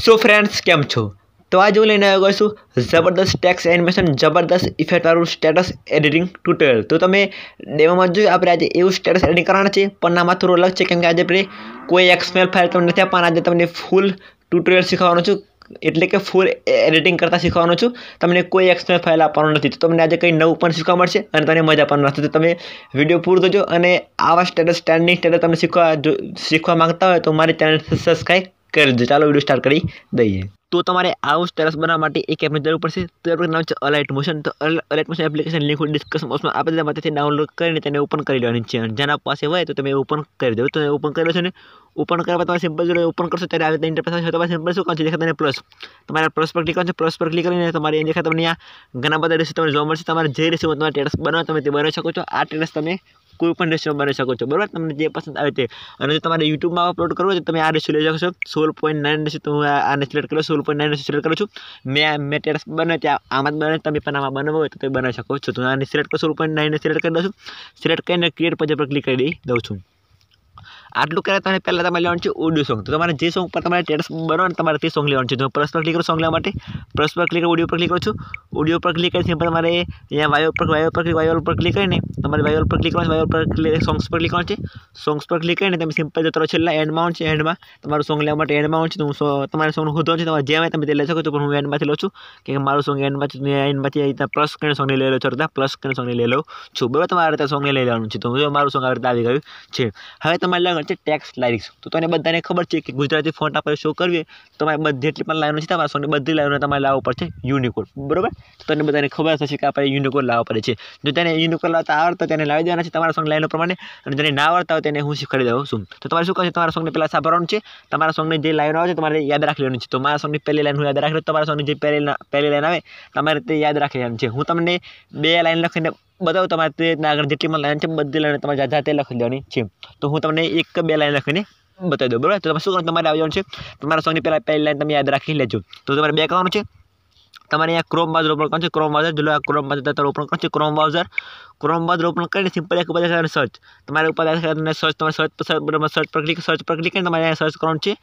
So friends came छो तो आज હું લઈને આવ્યો છું જબરદસ્ત ટેક્સ્ટ એનિમેશન જબરદસ્ત ઇફેક્ટ વાળું સ્ટેટસ એડિટિંગ ટ્યુટોરિયલ। તો તમે ડેમોમાં જોયું આપણે આજે એવું સ્ટેટસ એડિટિંગ કરવાનું છે પણ આમાં થોડું અલગ છે કેમ કે આજે આપણે કોઈ XML ફાઇલ તમને નથી આપવાના, આજે તમને ફૂલ ટ્યુટોરિયલ શીખવવાનો છું, એટલે કે ફૂલ એડિટિંગ કરતા શીખવાનો છું। તમને કોઈ XML ફાઇલ આપવાનો નથી, તો તમને આજે કંઈ નવું પણ શીખવા મળશે અને તમને મજા પણ આવશે। તો તમે વિડીયો પૂરો જોજો અને આવા સ્ટેટસ સ્ટેન્ડિંગ સ્ટેટસ તમે શીખવા માંગતા હોય તો મારી ચેનલ સબસ્ક્રાઇબ કરી દો। ચાલો વિડીયો સ્ટાર્ટ કરી દઈએ। तो तमारे आउं स्टेटस बनावा माटे एक एपनी जरूर पड़शे, तो एपनुं नाम छे अलाइट मोशन। तो Alight Motion application link description box में आपी दीधा, माथेथी डाउनलॉड करीने तेने ओपन करी लेवानी छे। जेना पासे होय तो तमे ओपन करी दो। तो ओपन करेलो छे ने ओपन करवा तमारे सिंपल जो ओपन करशो त्यारे आ रीते इंटरफेस आवशे। तमारे सिंपल शुं करशो, देखाय तमने प्लस, तमारे प्लस पर क्लिक करशो। प्लस पर क्लिक करीने तमारे देखाय तमने आ घणा बधा रेसिपी तमने जोवा मळशे। तमारे जे रेसिपी तमारे स्टेटस बनावो तमे ते बनावी शको छो। आ स्टेटस तमे कोई पण रेशियो बनावी शको छो, बराबर। तमने जे पसंद आवे ते। अने जो तमारे YouTube में अपलोड करवो छे तमे आ रेशियो लई शको छो 16.9 रेशियो। तो हुं आने सिलेक्ट करो 16.9 रेशियो सिलेक्ट करूं छुं। मैं टेक्स्ट बनावे त्यां आमां ज बनावे, तमे पण आमां बनावो होय तो तमे बनावी शको छो। तो आने सिलेक्ट करो 16.9 ने सिलेक्ट करी दઉં છું। सिलेक्ट કરીને ક્રિએટ પર ક્લિક કરી દઉં છું। आटलू करे तो पहला तमारे लेवानुं छे ऑडियो सॉन्ग। तो तमारे जे सॉन्ग पर तमारे स्टेटस बनावो तमारे ते सॉन्ग लेवानुं छे। तो प्लस पर क्लिक करो सॉन्ग लेवा माटे, प्लस पर क्लिक ऑडियो पर क्लिक करूं छुं। ऑडियो पर क्लिक करी सिंपल तमारे अहींया वायोल पर क्लिक करीने तमारे वायोल पर क्लिक करवानुं, वायोल पर क्लिक सॉन्ग्स पर क्लिक करवानुं छे। सॉन्ग्स पर क्लिक करीने तमे सिंपल जतो छेल्ला एंडमां आवशे, एंडमां तमारुं सॉन्ग लेवा माटे एंडमां आवशे। तो तमारे सॉन्ग शोधવાનું છે, તમારે જે આવે તમે તે લઈ શકો છો, પણ હું એન્ડમાંથી લઉં છું કે મારું સોંગ એન્ડમાંથી આવી રીતે પ્લસ કરીને સોંગ લઈ લો છો, પ્લસ કરીને સોંગ લઈ લઉં છું, બરાબર। તમારે રીતે સોંગ લઈ લેવાનું છે। તો મારું સોંગ આવી રીતે આવી ગયું છે। હવે તમારે લેવાનું છે ટેક્સ્ટ લાઇરિક્સ। तो तने बधाने खबर है कि गुजराती फॉन्ट आपणे शो करवी तो तमारे जेटली पण लाइनो छे तमारा सोंगनी बधी लाइनो तमारे लावવો પડશે યુનિકોડ, बराबर। तो तने बधाने खबर हशे कि आपणे યુનિકોડ लावવો પડે छे। जो तेने યુનિકોડ लावता आवडतो तेने लावी देवाना छे तमारा सोंग लाइनो प्रमाणे, अने जेने ना आवडता होय तेने हुं शिखाडी दઉં છું। तो तमारे शुं करशे, तमारा सोंगने पहेला सांभळવાનું छे, तमारा सोंगनी जे लाइनो आवे छे तमारे याद राखी लेવાની छे। तो मारा सोंगनी पहेली लाइन हुं याद राखी लઉં, तमारा सोंगनी जे पहेली लाइन आवे तमारे ते याद राखी लेવાની छे। हुं तमने બે લાइन લખીને बताऊँ, तमारे ते આગળ જેટલી પણ લાइन छे બધી લાइन तमारे जाते लखी देવાની छे। तो हुं तमने एक બે लाइन लखीने बताई दो, बराबर। तो તમે શું કરો, તમારે આવી જવાનું છે તમારા સોંગની પહેલી લાઈન તમે યાદ રાખી લેજો। તો તમારે બે કરવાનું છે, તમારે અહીંયા ક્રોમ બ્રાઉઝર ઓપન કરવાનું છે। ક્રોમ બ્રાઉઝર જો આ ક્રોમ બ્રાઉઝર ઓપન કરવાનું છે। ક્રોમ બ્રાઉઝર ઓપન કરીને સિમ્પલ એક ઉપર દેખાય સર્ચ, તમારે ઉપર દેખાય સર્ચ, તમારે સર્ચ પર ક્લિક કરીને તમારે અહીંયા સર્ચ કરવાનું છે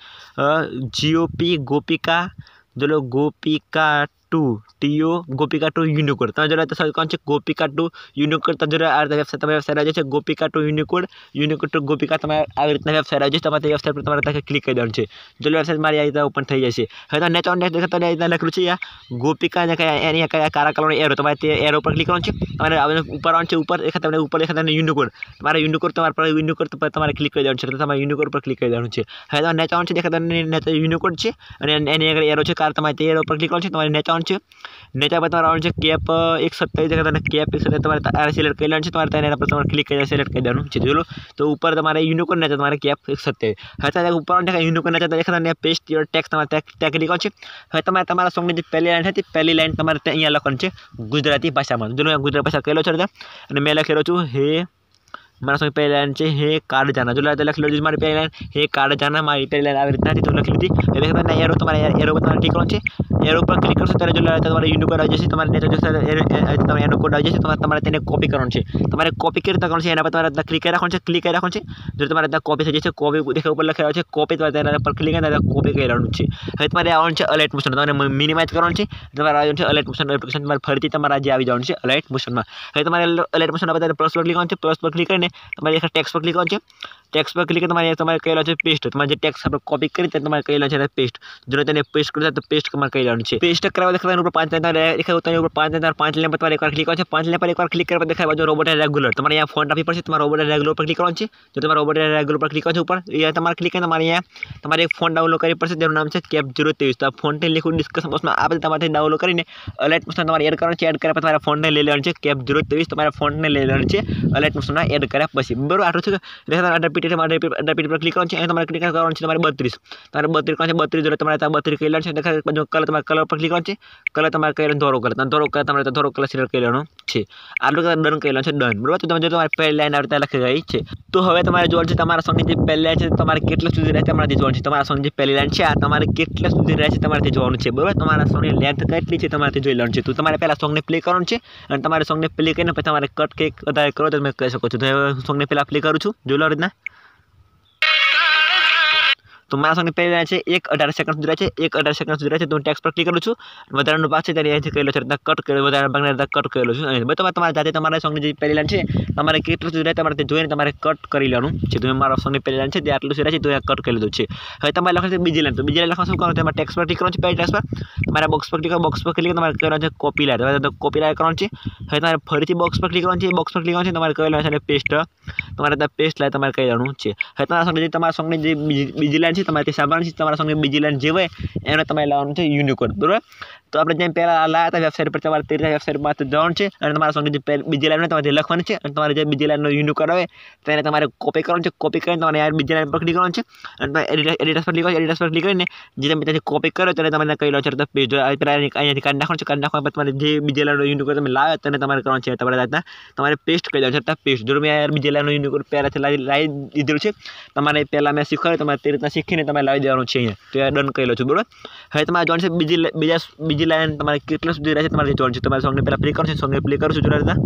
GOP ગોપિકા, જો લો ગોપિકા 2 TO ગોપિકા 2 યુનિકોડ। તમે જો સર્ચ કરવાનું છે ગોપિકા 2 યુનિકોડ। તો જો આ વેબસાઇટ તમારી વેબસાઇટ આવી જશે ગોપિકા 2 યુનિકોડ 2 ગોપિકા। તમારે આવી રીતના વેબસાઇટ આવી જશે, તમારે તે વેબસાઇટ પર તમારે ક્લિક કરી દેવાનું છે। જો વેબસાઇટ મારી આવી રીતે ઓપન થઈ જશે। હવે તમે નેક્સ્ટ દેખાતા આવી લખેલું છે આ ગોપિકા ને એની કાળા કલરનો એરો, તમારે તે એરો પર ક્લિક કરવાનું છે। તમારે ઉપર આવવાનું છે, ઉપર દેખાતા તમને ઉપર દેખાતા યુનિકોડ, તમારે યુનિકોડ પર તમારે ક્લિક કરી દેવાનું છે। તો તમારે યુનિકોડ પર ક્લિક કરી દેવાનું છે। હવે તમારે નેક્સ્ટ આવવાનું છે, દેખાતા નેક્સ્ટ યુનિકોડ છે અને એની આગળ એરો છે, કારણ તમારે તે એરો પર ક્લિક કરવાનું છે। તમારે નેક્સ્ટ આવવાનું છે, नीचे पर तुम्हारा છે કેપ 127 जगह तने કેપ 127 તમારે આ સિલેક્ટ કરી લેવાનું છે। તમારે તેના પર તમારે ક્લિક કરી સિલેક્ટ કરી દેવાનું છે। જોલો તો ઉપર તમારે યુનિકોડ ને તમારે કેપ 127 હવે તમારે ઉપર દેખાય યુનિકોડ ને દેખાતા ને પેસ્ટ યોર ટેક્સ્ટ તમારે ટેગ ક્લિક કરવાનું છે। હવે તમારે તમારા સોંગની જે પહેલી લાઈન હતી પહેલી લાઈન તમારે અહીંયા લખવાનું છે ગુજરાતી ભાષામાં। જો મેં ગુજરાતી ભાષા કહેલો છે અને મેં લખેલો છું हे मारा सोंग पहली लाइन है हे कार्ड जाना। जो लख लो मारी पहली लाइन हे कार्ड जाना, मारी पहली लाइन आ रीतना थी तो लखी लीधी। એટલે કે તમને એરો તમારે એરો પર તમારે ક્લિક કરવાનું છે। એરો પર ક્લિક કરશો ત્યારે જો તમારે યુનિકોડ આવી જશે, તમારે નેચર જશે તમારે એનો કોડ આવી જશે, તમારે તેને કોપી કરવાનો છે। તમારે કોપી કેવી રીતે કરવાનું છે એના પર તમારે ક્લિક કરી રાખવાનું છે, ક્લિક કરી રાખવાનું છે। જો તમારે ત્યાં કોપી થઈ જશે, કોપી દેખાય ઉપર લખેલું છે કોપી, તમારે તેના પર ક્લિક કરીને કોપી કરી લેવાનું છે। હવે તમારે આવવાનું છે અલાઇટ મોશન, તમારે મિનિમાઇઝ કરવાનું છે। તમારે આવવાનું છે અલાઇટ મોશન એપ્લિકેશન, તમારે ફરીથી તમારે આજે આવી જવાનું છે અલાઇટ મોશનમાં। હવે તમારે અલાઇટ મોશન પર પ્લસ પર ક્લિક કરવાનું છે। પ્લસ પર ક્લિક કરીને તમારે એક ટેક્સ્ટ पर क्लिक करવાનું છે। ટેક્સ્ટ પર ક્લિક તમારે કહેલો છે પેસ્ટ, તમારે જે ટેક્સ્ટ આપણે કોપી કરી તે તમારે કહેલો છે પેસ્ટ। જો તેને પેસ્ટ કરતા તો પેસ્ટ તમારે કહી લેવાનું છે। પેસ્ટ કરવા દેખાય ઉપર 5 લાઈન દેખાય, તો ઉપર 5 લાઈન 5 લાઈન પર તમારે એકવાર ક્લિક કરવાનું છે। 5 લાઈન પર એકવાર ક્લિક કરવા દેખાય બાજુ રોબોટ રેગ્યુલર, તમારે અહીંયા ફોન્ટ આપવી પડશે। તમારે રોબોટ રેગ્યુલર પર ક્લિક કરવાનું છે। જો તમારે રોબોટ રેગ્યુલર પર ક્લિક કરવાનું છે ઉપર અહીંયા તમારે ક્લિક કરીને તમારે અહીંયા તમારે એક ફોન્ટ ડાઉનલોડ કરવી પડશે, જેનું નામ છે કેપ 023। તો આ ફોન્ટને લિંક ડિસ્ક્રિપ્શન બોક્સમાં આપણે તમારે ડાઉનલોડ કરીને અલાઇટ મોશન તમારે એડ કરવાનું છે। એડ કર્યા પછી તમારે ફોન્ટને લઈ લેવાનું છે કેપ 023, તમારે ફોન્ટને લઈ લેવાનું છે અલાઇટ મોશનમાં એડ કર્યા પછી, બરાબર। આટલું છે रिपीट पर क्लिक करવાનું છે। અહીં તમારે ક્લિક કરવાનું છે તમારે 32, તમારે 32 કરવાનું છે। 32 જોડે તમારે 32 કરી લેવાનું છે। દેખાય કલર તમારે કલર પર ક્લિક કરવાનું છે। કલર તમારે કઈ ધોરો કલર તમારે ધોરો કલર સિલેક્ટ કરી લેવાનો છે। આટલું ડન કરી લેવાનું છે, ડન, બરાબર। તો તમે જો તમારી પહેલી લાઈન આવી રીતે લખી ગઈ છે। તો હવે તમારે જોવાનું છે તમારા સોંગની જે પહેલી લાઈન છે તમારે કેટલા સુધી રહે તમારે જોવાનું છે। તમારા સોંગની જે પહેલી લાઈન છે આ તમારે કેટલા સુધી રહે છે તમારે જોવાનું છે, બરાબર। તમારા સોંગની લેન્થ કેટલી છે તમારે જોઈ લેવાનું છે। તો તમારે પહેલા સોંગને પ્લે કરવાનું છે અને તમારે સોંગને પ્લે કરીને પછી તમારે કટ કે વધારે કરો તો તમે કહી શકો છો। તો સોંગને પહેલા પ્લે કરું છું, જોઈ લો રીતના। તો મારા સંગે પહેલી લાઈન છે 1:18 સેકન્ડ સુધી રહે છે 1:18 સેકન્ડ સુધી રહે છે તો હું ટેક્સ્ટ પર ક્લિક કરું છું વધારાનો ભાગ છે ત્યારે અહીંથી કરેલો છે રીતના કટ કરેલો વધારાના ભાગને રીતના કટ કરેલો છું અહીં તમારે જાતે તમારા સોંગની જે પહેલી લાઈન છે તમારે કેટલું સુધી રહે તમારે તે જોઈને તમારે કટ કરી લેવાનું છે તો મારા સોંગની પહેલી લાઈન છે તે આટલું સુધી રહે છે તો અહીંયા કટ કરી લીધું છે હવે તમારે લખવાનું છે બીજી લાઈન તો બીજી લાઈન લખવાનું શું કરવાનું તમારે ટેક્સ્ટ પર ક્લિક કરવાનું છે પહેલી ટેક્સ્ટ પર તમારે બોક્સ પર ક્લિક કરો બોક્સ પર ક્લિક તમારે કરવાનું છે કોપી લાઈન તો કોપી લાઈન કરવાનું છે હવે તમારે ફરીથી બોક્સ પર ક્લિક કરવાનું છે બોક્સ પર ક્લિક કરવાનું છે તમારે કઈ લેવાનું છે પેસ્ટ તમારે ત્યાં પેસ્ટ લાઈન તમારે કહી દેવાનું છે હવે તમારા સોંગની જે બીજી લાઈન છે તમારે તે સાંભળવાની છે તમારા સોંગની બીજી લાઈન જે હોય એને તમારે લાવવાનું છે યુનિકોડ બરાબર તો આપણે જેમ પહેલાં લાવ્યા હતા વેબસાઇટ પર તમારે તે વેબસાઇટમાં જવાનું છે અને તમારા સોંગની જે બીજી લાઈન તમારે લખવાની છે અને તમારે જે બીજી લાઈનનો યુનિકોડ આવે તેને તમારે કોપી કરવાનું છે કોપી કરીને તમારે યાર બીજી લાઈન પર ક્લિક કરવાનું છે અને તમારે એડિટર્સ પર ક્લિક કરો એડિટર્સ પર ક્લિક કરીને જે તમે ત્યાંથી કોપી કરો ત્યારે તમારે કહી લો છો તો પેજ અહીંયાથી કાઢી નાખવાનું છે કાઢી નાખવા તમારે જે બીજી લાઈનનો યુનિકોડ તમે લાવ્યો તેને તમારે કરવાનું છે તમારે જાતના તમારે પેસ્ટ કરી દેવાનું છે પેસ્ટ જો મેં યાર બીજી લાઈનનો યુનિકોડ પહેલાંથી લાવી દીધેલું છે તમારે પહેલાં મેં શીખવાડ્યું તમારે તે રીતના શીખીને તમારે લાવી દેવાનું છે અહીંયા તો ડન કરી લો છો બરાબર હવે તમારે જોવાનું છે બીજી લાઈન તમારે કેટલા સુધી રહેશે તમારે જોવાનું છે તમારે સોંગને પહેલાં પ્લે કરવાનું છે સોંગને પ્લે કરું છું જો રીતના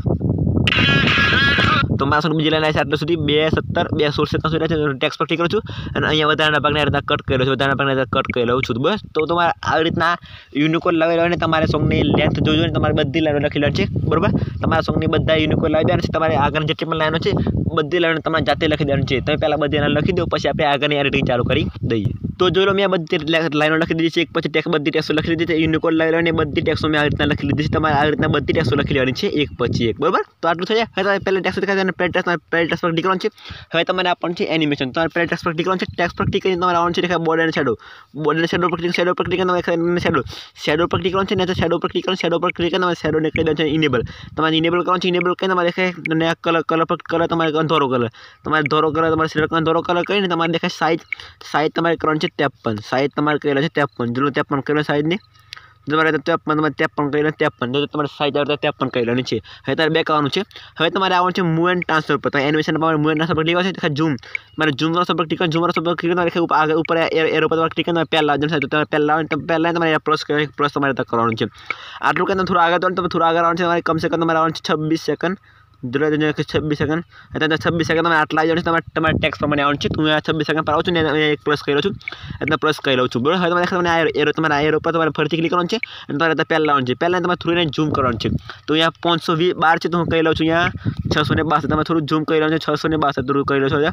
તો મારા સોંગ બીજી લાઈન આવે છે આટલા સુધી 2:17 2:16 સેકન્ડ સુધી રહે છે ટેક્સ્ટ પર ક્લિક કરું છું અને અહીંયા વધારાના ભાગને રીતના કટ કરેલો છે વધારાના ભાગને કટ કરેલો છું બસ તો તમારે આવી રીતના યુનિકોડ લાવી લેવાને તમારે સોંગની લેન્થ જોજો ને તમારે બધી લાઈનો લખી લેવાની છે બરાબર તમારા સોંગની બધા યુનિકોડ લાવી દેવાના છે તમારે આગળ જેટલી પણ લાઈનો છે બધી લાઈનો તમારે જાતે લખી દેવાની છે તમે પહેલાં બધી લાઈન લખી દો પછી આપણે આગળની એડિટિંગ ચાલુ કરી દઈએ તો જોઈ લો મેં બધી લાઈનો લખી દીધી છે એક પછી ટેક્સ્ટ બધી ટેક્સ્ટો લખી દીધી છે યુનિકોડ લાવી લેવાની બધી ટેક્સ્ટો મેં આવી રીતના લખી લીધી છે તમારે આવી રીતના બધી ટેક્સ્ટો લખી લેવાની છે એક પછી એક બરાબર તો આટલું થઈ જાય હવે તમે પહેલાં ટેક્સ્ટ દેખાય અને પહેલાં ટેક્સ્ટ પર ક્લિક કરવાનું છે હવે તમારે આપવાનું છે એનિમેશન તમારે પહેલાં ટેક્સ્ટ પર ક્લિક કરવાનું છે ટેક્સ્ટ પર ક્લિક કરીને તમારે આવવાનું છે દેખાય બોર્ડર એન્ડ શેડો પર ક્લિક કરીને શેડો પર ક્લિક કરવાનું છે ને તો શેડો પર ક્લિક કરવાનું શેડો પર ક્લિક કરીને તમારે શેડોને કહી દેવાનું છે ઇનેબલ તમારે ઇનેબલ કરવાનું છે ઇનેબલ કરીને તમારે દેખાય અને આ કલર તમારે ધોરો કલર તમારે સિલેક્ટ ધોરો કલર કરીને તમારે દેખાય સાઈઝ તમારે કરવાનું છે 53 સાઈઝ તમારે કરેલો છે 53 જો 53 કરેલો સાઈઝની તમારે 53 કરેલો 53 જો તમારે સાઈઝ આવે તો 53 કરેલાની છે હવે તમારે બેક આવવાનું છે હવે તમારે આવવાનું છે મૂવ એન્ડ ટ્રાન્સફર પર તમે એનિમેશન પર મૂવ એન્ડ ટ્રાન્સફર પર ક્લિક કરશો તો ઝૂમ તમારે ઝૂમ વાળો પર ક્લિક કરો ઝૂમ વાળો પર ક્લિક કરીને આગળ ઉપર એરો પર ક્લિક કરીને પહેલા આવવાનું છે તો પહેલા તમારે પ્લસ તમારે કરવાનું છે આટલું કરીને થોડું આગળ આવવાનું છે તમારે કમસે કમ તમારે આવવાનું છે 26 સેકન્ડ જો 26 સેકન્ડ 26 સેકન્ડ તમે આટલા આવી જવાનું તમારે ટેક્સ પ્રમાણે આવવાનું છે હું 26 સેકન્ડ પર આવું છું ને એક પ્લસ કરી લઉં છું એટલે પ્લસ કરી લઉં છું બરાબર હવે તમારે એરો તમારે એરો પર તમારે ફરીથી ક્લિક કરવાનું છે અને તમારે પહેલાં આવવાનું છે પહેલાં તમારે થોડીને ઝૂમ કરવાનું છે તો અહીંયા 512 છે તો હું કહી લઉં છું અહીંયા 662 તમે થોડું ઝૂમ કરી લો છો 662 થોડું કરી લો છો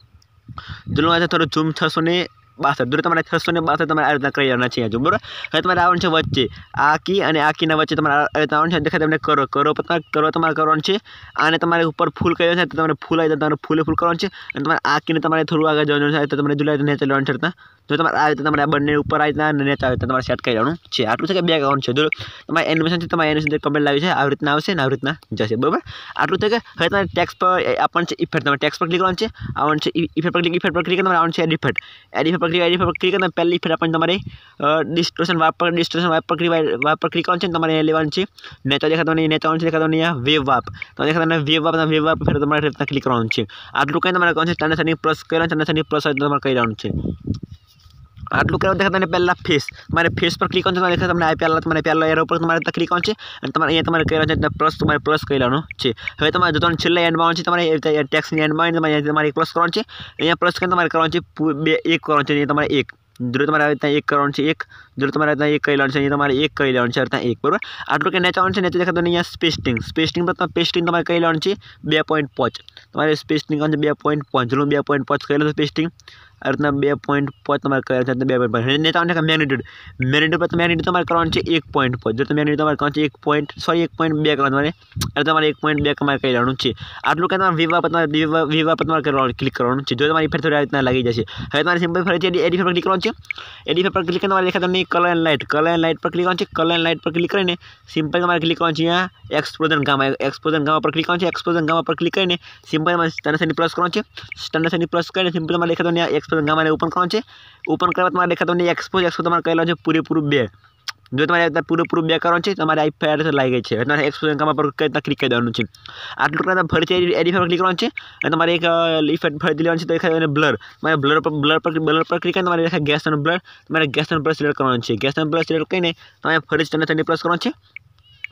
જો થોડું ઝૂમ 662 દૂર તમારે 662 તમારે આ રીતના કરી લેવાના છે જો બરાબર હવે તમારે આવવાનું છે વચ્ચે આ કી અને આ કીના વચ્ચે તમારે આવવાનું છે દેખાય તમને કરો તમારે કરવાનું છે આને તમારે ઉપર ફૂલ કર્યો છે તો તમારે ફૂલ આવી તમારે ફૂલ કરવાનું છે અને તમારે આ કીને તમારે થોડું આગળ જવાનું છે તો તમને જુલાઈ નેચે લેવાનું છે રીતના જો તમારે આ રીતે તમારે આ બંને ઉપર આવી રીતના નેચે આવે તો તમારે સેટ કરી લેવાનું છે આટલું છે કે બે કરવાનું છે જો તમારે એનિમેશન છે તમારે એનિમેશન કમ્પ્લીટ લાવી છે આવી રીતના આવશે ને આવી રીતના જશે બરાબર આટલું છે કે હવે તમારે ટેક્સ્ટ પર આપણને છે ઇફેક્ટ તમારે ટેક્સ્ટ પર ક્લિક કરવાનું છે આવવાનું છે ઇફેક્ટ પર ક્લિક તમારે આવવાનું છે એડિટ પર ક્લિક કરીને પહેલી ઇફેક્ટ આપણને તમારે ડિસ્ટોર્શન વાઇપ પર ક્લિક કરવાનું છે તમારે લેવાનું છે નેચે દેખાતો અહીંયા વેવ વાપ તો દેખાતો વેવ વાપ ફેર તમારે રીતના ક્લિક કરવાનું છે આટલું કંઈ તમારે કરવાનું છે સ્ટાન્ડર્ડ પ્લસ કરવાનું સ્ટાન્ડર્ડ પ્લસ તમારે કરી દેવાનું છે આટલું કરવા દેખાય તમને પહેલાં ફેસ તમારે ફેસ પર ક્લિક કરવાનું છે તમને પહેલાં એરો પર તમારે ક્લિક કરવાનું છે અને તમારે અહીંયા તમારે કરવાનું છે પ્લસ તમારે પ્લસ કરી લેવાનું છે હવે તમારે જો છેલ્લા એન્ડમાં આવવાનું છે તમારે ટેક્સની એન્ડમાં તમારે પ્લસ કરવાનું છે અહીંયા પ્લસ કરીને તમારે કરવાનું છે એક કરવાનું છે અહીંયા તમારે એક જો તમારે આવી રીતના એક કરવાનું છે એક જો તમારે રીતના એક કરી લેવાનું છે અહીંયા તમારે એક કરી લેવાનું છે રીતના એક બરાબર આટલું કે નેચે આવવાનું છે નેચે દેખાતું અહીંયા સ્પેસ્ટિંગ પર પેસ્ટિંગ તમારે કરી લેવાનું છે 2.5 તમારે સ્પેસ્ટિંગ આવવાનું છે 2.5 જો 2.5 કરી લો સ્પેસ્ટિંગ આ રીતના 2.5 તમારે કરે છે 2.5 નેચે આવવાનું છે મેગ્નિટ્યુડ પર મેગ્નિટ્યુડ તમારે કરવાનું છે 1.5 જો મેગ્નિટ્યુડ તમારે કરવાનું છે 1.2 કરવાનું તમારે 1.2 તમારે કરી લેવાનું છે આટલું કે તમારે વિવા પર તમારે કરવાનું ક્લિક કરવાનું છે જો તમારી ફરી થોડી રીતના લાગી જશે હવે તમારે સિમ્પલ ફરીથી એડિટ પર ક્લિક કરવાનું છે એડિટ પર ક્લિક કરીને તમારે દેખાતું નહીં કલર એન્ડ લાઇટ પર ક્લિક કરવાનું છે કલર એન્ડ લાઇટ પર ક્લિક કરીને સિમ્પલ તમારે ક્લિક કરવાનું છે અહીંયા એક્સપ્લોઝન ગામા પર ક્લિક કરવાનું છે એક્સપ્લોઝન ગામા પર ક્લિક કરીને સિમ્પલ તમારે સ્ટાન્ડર્ડ પ્લસ કરવાનું છે સ્ટાન્ડર્ડ પ્લસ કરીને સિમ્પલ તમારે દેખાતું નહીં એક્સપ્લોઝન ગામાને ઓપન કરવાનું છે ઓપન કરવા તમારે દેખાતું નહીં એક્સપોઝ તમારે કરેલો છે પૂરેપૂરું 2 જો તમારે પૂરેપૂરું 2 કરવાનું છે તમારે આ ફેર લાગી ગઈ છે તમારે એક્સપ્લોઝન ગામા પર ક્લિક કરી દેવાનું છે આટલું કરતા ફરીથી એડિટ પર ક્લિક કરવાનું છે અને તમારે એક ઇફેક્ટ ફરીથી લેવાનું છે તો દેખાય બ્લર તમારે બ્લર પર ક્લિક કરીને તમારે દેખાય ગેસ અને બ્લર તમારે ગેસ અને બ્લર સિલેક્ટ કરવાનું છે ગેસ અને બ્લર સિલેક્ટ કરીને તમારે ફરીથી સ્ટાન્ડર્ડ પ્લસ કરવાનું છે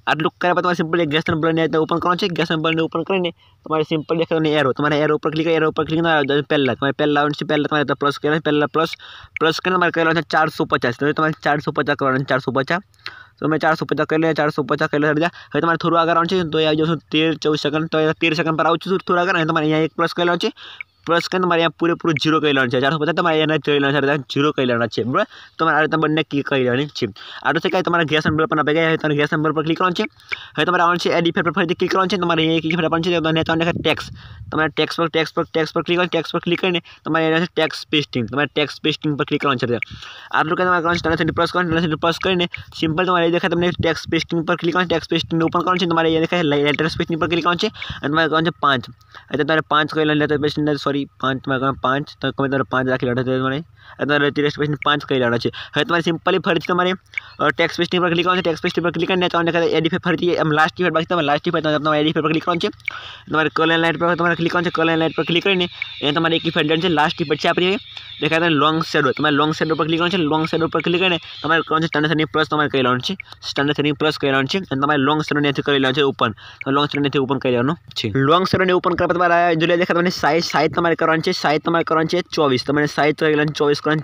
આટલું કર્યા પછી તમારે સિમ્પલી ગેસ બ્લરને ઓપન કરવાનું છે. ગેસ બ્લરને ઓપન કરીને તમારે સિમ્પલ દેખાતો એરો, તમારે એરો ઉપર ક્લિક પહેલાં આવવાનું છે. પહેલાં તમારે પ્લસ કરવાનું, પહેલાં પ્લસ કરીને તમારે કરવાનું છે 450. તો તમારે 450 કરવાનું, 450. તો મેં 450 કરી લે, 450 કરી લે. હવે તમારે થોડું આગળ આવવાનું છે. તો આવી જાઉં છું 13-14 સેકન્ડ. તો 13 સેકન્ડ પર આવું છું થોડું આગળ. અને તમારે અહીંયા એક પ્લસ કરી લેવાનું છે. પ્લસ કરીને તમારે અહીંયા પૂરેપૂરું 0 કરી લેવાનું છે. 450 તમારે એને જોઈ લેવાનું છે, 0 કરી લેવાના છે. બરાબર, તમારે આ રીતે બંને ક્લિક કરી લેવાની છે. આટલું છે કે તમારે ગેસ નંબર પર આપી ગયા. તમારે ગેસ નંબર પર ક્લિક કરવાનું છે. હવે તમારે આવવાનું છે એડ ઇફેક્ટ પર ફરીથી ક્લિક કરવાનું છે. તમારે અહીંયા ક્લિક આપવાનું છે. તમને ટેક્સ, તમારે ટેક્સ પર ક્લિક કરવાનું. ટેક્સ પર ક્લિક કરીને તમારે એને ટેક્સ પેસ્ટિંગ, તમારે ટેક્સ પેસ્ટિંગ પર ક્લિક કરવાનું છે. આટલું કે તમારે કરવાનું છે પ્લસ કરવાનું, પ્લસ કરીને સિમ્પલ તમારે દેખાય તમને ટેક્સ પેસ્ટિંગ પર ક્લિક કરવાનું. ટેક્સ પેસ્ટિંગ ઓપન કરવાનું છે. તમારે અહીંયા દેખાય લેટર પેસ્ટિંગ પર ક્લિક કરવાનું છે. અને તમારે કરવાનું છે 5. એટલે તમારે 5 કરી લેટર પેસ્ટિંગ, સોરી 5, તમારે 5 તો તમે તમારે 5 રાખી લેવા. તમારે તમારે ટેક્સ પેસ્ટિંગ 5 કરી લેવાના છે. હવે તમારે સિમ્પલી ફરીથી તમારે ટેક્સ પેસ્ટિંગ પર ક્લિક કરવાનું છે. ટેક્સ પેસ્ટિંગ પર ક્લિક કરીને તમને એડ ઇફેક્ટ ફરીથી એમ લાસ્ટ ઇફેક્ટ બાકી તમારે લાસ્ટ ઇફેક્ટ તમારે એડ ઇફેક્ટ પર ક્લિક કરવાનું છે. તમારે કલર લાઇટ પર તમારે ક્લિક કરવાનું છે. કલર લાઇટ પર ક્લિક કરીને એ તમારે એક ઇફેક્ટ લેવાનું છે. લાસ્ટ ઇફેક્ટ છે આપણી દેખાય તમને લોંગ શેડો, તમારે લોંગ શેડો પર ક્લિક કરવાનું છે. લોંગ શેડો પર ક્લિક કરીને તમારે કરવાનું છે સ્ટાન્ડર્ડ સેટિંગ પ્લસ, તમારે કરી લેવાનું છે. સ્ટાન્ડર્ડ સેટિંગ પ્લસ કરી લેવાનું છે. અને તમારે લોંગ શેડો ત્યાંથી કરી લેવાનું છે ઓપન. લોંગ શેડો ત્યાંથી ઓપન કરી લેવાનું છે. લોંગ શેડોને ઓપન કરવા તમારે જો દેખાય તમને સાઇઝ તમારે કરવાની છે. સાઇઝ તમારે કરવાની છે 24. તમારે સાઇઝ કરી લેવાની 24 કરવાની,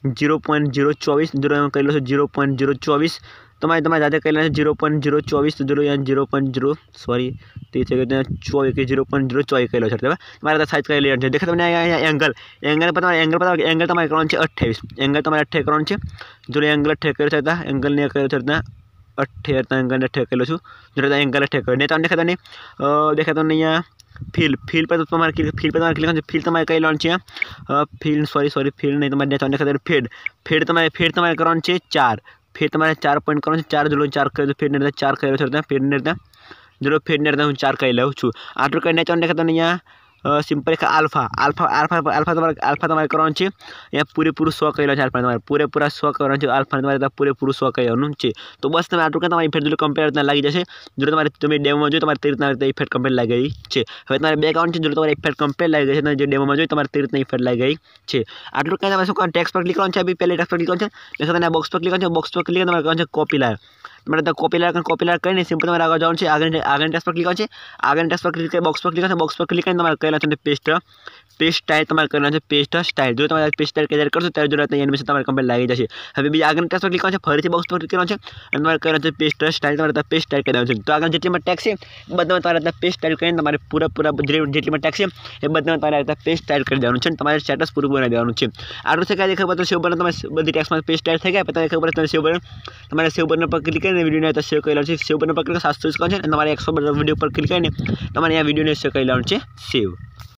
0.024 0 કરી લો છો 0.024. તમારે જાતે કરી લેવાનું 0.024 0.0 સોરી તે છે કે 24 કે 0.024 કરી લો છો. તમારે સાઇઝ કરી લેવાનું છે. દેખાય તમને એંગલ તમારે કરવાનું છે 28. એંગલ તમારે 28 કરવાનું છે. જો એંગલ 28 કરી શકતા, એંગલને કરી શકતા 28 એંગલને 28 કરી લો છું. જો એંગલ 28 કરી તમને દેખાય તમને અહીંયા ફીલ પર તમારે ક્લિક કરવાનું છે. ફીલ તમારે કરી લેવાનું છે. ફીલ ફીલ નહીં, તમારે ફેડ તમારે કરવાનું છે 4. ફેડ તમારે 4 પોઈન્ટ કરવાનું છે. 4 જોડો 4 કરી ફેડ ને 4 કરી રહ્યો ફેડ ને જોડો ફેડ ને હું 4 કરી લઉં છું. આટલું કરીને તમને અહીંયા સિમ્પલ આલ્ફા તમારે કરવાનું છે. અહીંયા પૂરેપૂરું 100 કરી લેવાનું છે. તમારે પૂરેપૂરા 100 કરવાનું છે. આલ્ફા તમારે પૂરેપૂરું 100 કરવાનું છે. તો બસ તમે આટલું કે તમારી ઇફેક્ટ જો કમ્પેર લાગી જશે. જો તમે ડેમોમાં જોઈ તમારે તે રીતના ઇફેક્ટ કમ્પેર લાગી ગઈ છે. હવે તમારે બે એકાઉન્ટ છે. જો તમારે ઇફેક્ટ કમ્પેર લાગી ગઈ છે, જે ડેમોમાં જોઈ તમારે તે રીતના ઇફેક્ટ લાગી ગઈ છે. આટલું કે તમારે શું કરવાનું, ટેક્સ પર ક્લિક કરવાનું છે. પહેલી ટેક્સ પર ક્લિક કરવાનું છે. તમે બોક્સ પર ક્લિક કરવાનું છે. બોક્સ પર ક્લિક તમારે કરવાનું છે કોપી લાયર. તમારે કોપી લાયર કરીને સિમ્પલ તમારે આગળ જવાનું છે. આગળની ટેક્સ પર ક્લિક કરવાનું છે. આગળની ટેક્સ પર ક્લિક કરી બોક્સ પર ક્લિક કરવાનું છે. બોક્સ પર ક્લિક કરીને તમારે કરેલા છે પેસ્ટ સ્ટાઇલ તમારે કરવાનું છે. પેસ્ટ સ્ટાઇલ જો તમારે પેસ્ટ સ્ટાઇલ ક્લિયર કરશો ત્યારે જો એનિમેશન તમારે કમ્પ્લીટ લાગી જશે. હવે બીજી આગળની ટેક્સ પર ક્લિક કરવાનું છે. ફરીથી બોક્સ પર ક્લિક કરવાનું છે. અને તમારે કરવાનું છે પેસ્ટ સ્ટાઇલ. તમારે પેસ્ટ સ્ટાઇલ કરી દેવાનું છે. તો આગળ જેટલીમાં ટેક્સ છે એ બધામાં તમારે પેસ્ટ સ્ટાઇલ કરીને તમારે પૂરા જેટલીમાં ટેક્સ છે એ બધામાં તમારે પેસ્ટ સ્ટાઇલ કરી દેવાનું છે. તમારે સ્ટેટસ પૂરું બનાવી દેવાનું છે. આટલું છે કે ખબર તો સેવ બટન તમારે બધી ટેક્સમાં પેસ્ટ સ્ટાઇલ થઈ ગયા પછી ખબર તમે સેવ બટન તમારે સેવ બટન પર ક્લિક કરીને વિડીયોને સેવ કરી લેવાનું છે. સેવ બટન પર ક્લિક 720 કરવાનું છે. અને તમારે 100 વિડીયો પર ક્લિક કરીને તમારે આ વિડીયોને સેવ કરી લેવાનું છે. સેવ